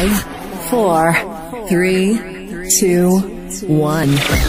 5, 4, 3, 2, 1.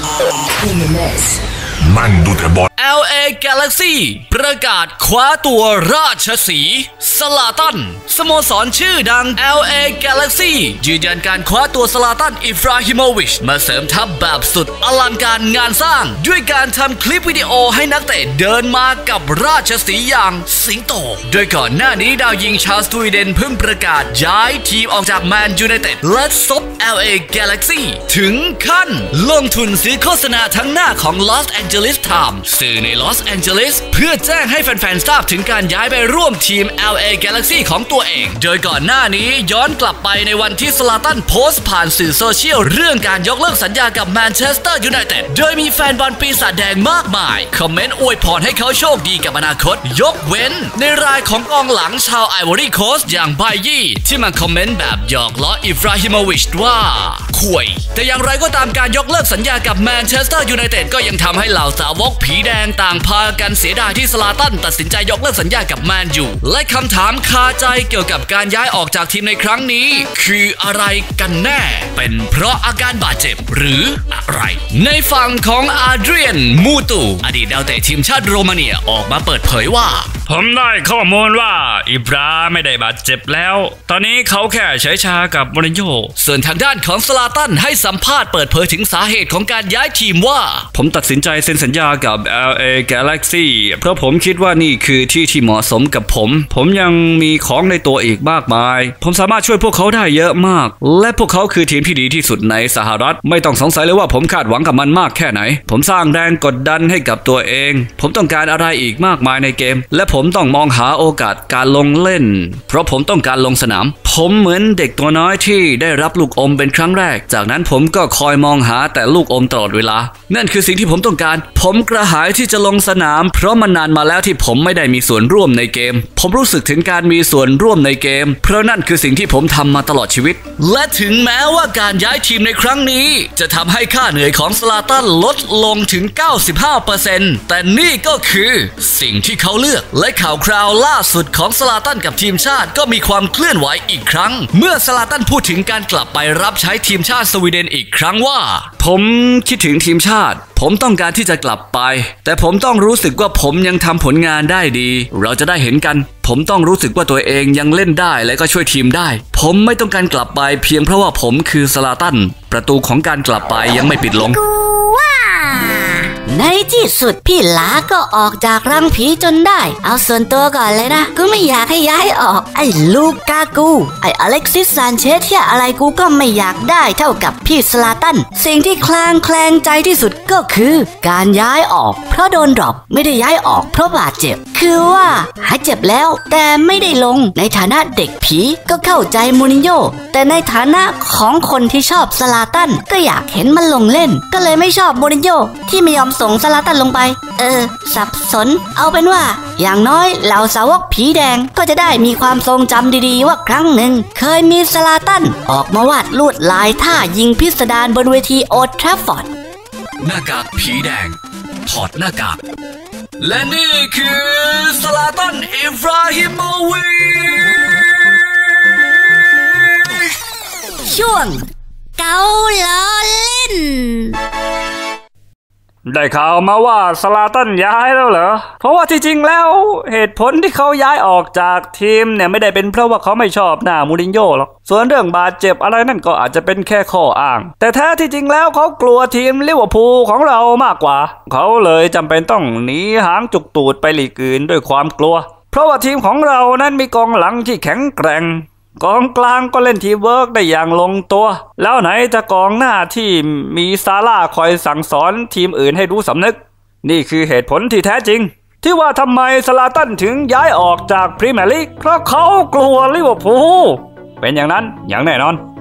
In the mix. นั่งดูแต่บอล LA Galaxy ประกาศคว้าตัวราชสีห์ซาลาตันสโมสรชื่อดัง LA Galaxy ยืนยันการคว้าตัวซาลาตันอิบราฮิโมวิชมาเสริมทัพแบบสุดอลังการงานสร้างด้วยการทำคลิปวิดีโอให้นักเตะเดินมากับราชสีห์อย่างสิงโตโดยก่อนหน้านี้ดาวยิงชาวสวีเดนเพิ่งประกาศย้ายทีมออกจากแมนยูไนเต็ดและซบ LA Galaxy ถึงขั้นลงทุนซื้อโฆษณาทั้งหน้าของ Los Angeles Times สื่อในลอสแอนเจลิสเพื่อแจ้งให้แฟนๆทราบถึงการย้ายไปร่วมทีม LA Galaxy ของตัวเองโดยก่อนหน้านี้ย้อนกลับไปในวันที่ซาลาตันโพสต์ผ่านสื่อโซเชียลเรื่องการยกเลิกสัญญากับแมนเชสเตอร์ยูไนเต็ดโดยมีแฟนบอลปีศาจแดงมากมายคอมเมนต์อวยพรให้เขาโชคดีกับอนาคตยกเว้นในรายของกองหลังชาวไอวอรี่โคสต์อย่างไบยี่ที่มาคอมเมนต์แบบหยอกล้ออิบราฮิโมวิชว่าข่วยแต่อย่างไรก็ตามการยกเลิกสัญญากับแมนเชสเตอร์ยูไนเต็ดก็ยังทำให้เหล่าสาวกผีแดงต่างพากันเสียดายที่ซาลาตันตัดสินใจยกเลิกสัญญากับแมนยูและคำถามคาใจเกี่ยวกับการย้ายออกจากทีมในครั้งนี้คืออะไรกันแน่เป็นเพราะอาการบาดเจ็บหรืออะไรในฝั่งของอาเดรียนมูตูอดีตดาวเตะทีมชาติโรมาเนียออกมาเปิดเผยว่าผมได้ข้อมูลว่าอิบราไม่ได้บาดเจ็บแล้วตอนนี้เขาแค่เฉยชากับโมรินโญ่ส่วนทางด้านของซาลาตันให้สัมภาษณ์เปิดเผยถึงสาเหตุของการย้ายทีมว่าผมตัดสินใจเซ็นสัญญากับ LA Galaxy เพราะผมคิดว่านี่คือที่เหมาะสมกับผมยังมีของในตัวอีกมากมายผมสามารถช่วยพวกเขาได้เยอะมากและพวกเขาคือทีมที่ดีที่สุดในสหรัฐไม่ต้องสงสัยเลยว่าผมคาดหวังกับมันมากแค่ไหนผมสร้างแรงกดดันให้กับตัวเองผมต้องการอะไรอีกมากมายในเกมและผมต้องมองหาโอกาสการลงเล่นเพราะผมต้องการลงสนามผมเหมือนเด็กตัวน้อยที่ได้รับลูกอมเป็นครั้งแรกจากนั้นผมก็คอยมองหาแต่ลูกอมตลอดเวลานั่นคือสิ่งที่ผมต้องการผมกระหายที่จะลงสนามเพราะมันนานมาแล้วที่ผมไม่ได้มีส่วนร่วมในเกมผมรู้สึกถึงการมีส่วนร่วมในเกมเพราะนั่นคือสิ่งที่ผมทำมาตลอดชีวิตและถึงแม้ว่าการย้ายทีมในครั้งนี้จะทำให้ค่าเหนื่อยของซาลาตันลดลงถึง 95% แต่นี่ก็คือสิ่งที่เขาเลือกและข่าวคราวล่าสุดของซาลาตันกับทีมชาติก็มีความเคลื่อนไหวอีกครั้งเมื่อซาลาตันพูดถึงการกลับไปรับใช้ทีมชาติสวีเดนอีกครั้งว่าผมคิดถึงทีมชาติผมต้องการที่จะกลับไปแต่ผมต้องรู้สึกว่าผมยังทำผลงานได้ดีเราจะได้เห็นกันผมต้องรู้สึกว่าตัวเองยังเล่นได้และก็ช่วยทีมได้ผมไม่ต้องการกลับไปเพียงเพราะว่าผมคือซาลาตันประตูของการกลับไปยังไม่ปิดลงในที่สุดพี่หลาก็ออกจากรังผีจนได้เอาส่วนตัวก่อนเลยนะกูไม่อยากให้ย้ายออกไอ้ลูกากูไอ้อเล็กซิสซานเชสที่อะไรกูก็ไม่อยากได้เท่ากับพี่ซาลาตันสิ่งที่คลางใจที่สุดก็คือการย้ายออกเพราะโดนดรอปไม่ได้ย้ายออกเพราะบาดเจ็บคือว่าหายเจ็บแล้วแต่ไม่ได้ลงในฐานะเด็กผีก็เข้าใจมูรินโญ่แต่ในฐานะของคนที่ชอบซาลาตันก็อยากเห็นมันลงเล่นก็เลยไม่ชอบมูรินโญ่ที่ไม่ยอมส่งซาลาตันลงไปสับสนเอาเป็นว่าอย่างน้อยเหล่าสาวกผีแดงก็จะได้มีความทรงจำดีๆว่าครั้งหนึ่งเคยมีซาลาตันออกมาวาดลวดลายท่ายิงพิสดารบนเวทีโอลด์แทราฟฟอร์ดหน้ากากผีแดงถอดหน้ากากและนี่คือซาลาตันอิบราฮิโมวิชช่วงเกาล้อเล่นได้ข่าวมาว่าซาลาตันย้ายแล้วเหรอเพราะว่าที่จริงแล้วเหตุผลที่เขาย้ายออกจากทีมเนี่ยไม่ได้เป็นเพราะว่าเขาไม่ชอบหน้ามูรินโญ่หรอกส่วนเรื่องบาดเจ็บอะไรนั่นก็อาจจะเป็นแค่ข้ออ้างแต่แท้ที่จริงแล้วเขากลัวทีมลิเวอร์พูลของเรามากกว่าเขาเลยจำเป็นต้องหนีหางจุกตูดไปลีกอื่นด้วยความกลัวเพราะว่าทีมของเรานั้นมีกองหลังที่แข็งแกร่งกองกลางก็เล่นทีมเวิร์กได้อย่างลงตัวแล้วไหนจะกองหน้าที่มีซาร่าคอยสั่งสอนทีมอื่นให้รู้สำนึกนี่คือเหตุผลที่แท้จริงที่ว่าทำไมซาลาตันถึงย้ายออกจากพรีเมียร์ลีกเพราะเขากลัวลิเวอร์พูลเป็นอย่างนั้นอย่างแน่นอน